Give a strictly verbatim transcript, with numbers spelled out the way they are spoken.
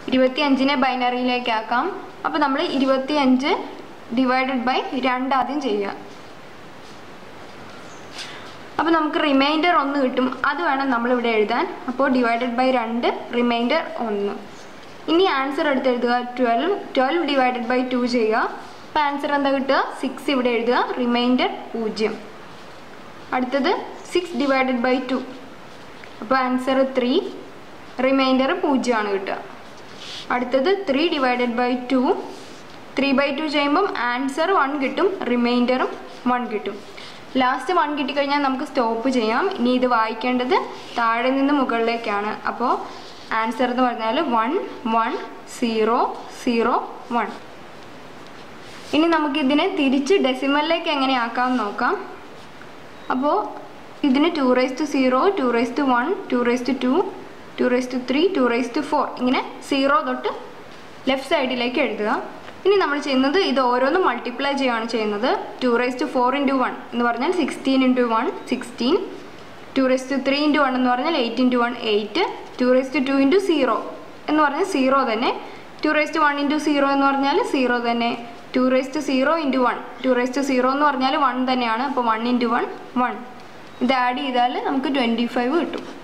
ഇരുപത്തിയഞ്ചിനെ ബൈനറിയിലേക്ക് ആക്കാം. അപ്പോൾ നമ്മൾ ഇരുപത്തിയഞ്ച് ഡിവൈഡഡ് ബൈ രണ്ട് ആദ്യം ചെയ്യുക. അപ്പോൾ നമുക്ക് റിമൈൻഡർ ഒന്ന് കിട്ടും, അത് വേണം നമ്മളിവിടെ എഴുതാൻ. അപ്പോൾ ഡിവൈഡഡ് ബൈ രണ്ട്, റിമൈൻഡർ ഒന്ന്. ഇനി ആൻസർ എടുത്ത് എഴുതുക. Twelve twelve divided by two ചെയ്യുക. അപ്പോൾ ആൻസർ എന്താ കിട്ടുക? സിക്സ് ഇവിടെ എഴുതുക, റിമൈൻഡർ പൂജ്യം. അടുത്തത് സിക്സ് ഡിവൈഡഡ് ബൈ ടു, അപ്പോൾ ആൻസർ ത്രീ, റിമൈൻഡർ പൂജ്യമാണ് കിട്ടുക. അടുത്തത് three divided by two, three by two ചെയ്യുമ്പം ആൻസർ വൺ കിട്ടും, റിമൈൻഡറും വൺ കിട്ടും. ലാസ്റ്റ് വൺ കിട്ടിക്കഴിഞ്ഞാൽ നമുക്ക് സ്റ്റോപ്പ് ചെയ്യാം. ഇനി ഇത് വായിക്കേണ്ടത് താഴെ നിന്ന് മുകളിലേക്കാണ്. അപ്പോൾ ആൻസർ എന്ന് പറഞ്ഞാൽ one one zero zero one. ഇനി നമുക്കിതിനെ തിരിച്ച് ഡെസിമലിലേക്ക് എങ്ങനെ ആക്കാം നോക്കാം. അപ്പോൾ ഇതിന് two raise to zero, two raise to one, two raise to two, two raise to three, two raise to four, ഇങ്ങനെ സീറോ തൊട്ട് ലെഫ്റ്റ് സൈഡിലേക്ക് എഴുതുക. ഇനി നമ്മൾ ചെയ്യുന്നത് ഇത് ഓരോന്നും മൾട്ടിപ്ലൈ ചെയ്യുകയാണ് ചെയ്യുന്നത്. Two raise to four into one എന്ന് പറഞ്ഞാൽ sixteen into one sixteen, two raise to three into one എന്ന് പറഞ്ഞാൽ eight into one eight, two raise to two into zero എന്ന് പറഞ്ഞാൽ സീറോ തന്നെ, two raise to one into zero എന്ന് പറഞ്ഞാൽ zero തന്നെ, two raise to zero into one, two raise to zero എന്ന് പറഞ്ഞാൽ വൺ തന്നെയാണ്. അപ്പോൾ വൺ ഇൻറ്റു വൺ വൺ. ഇത് ആഡ് ചെയ്താൽ നമുക്ക് ട്വൻറ്റി ഫൈവ് കിട്ടും.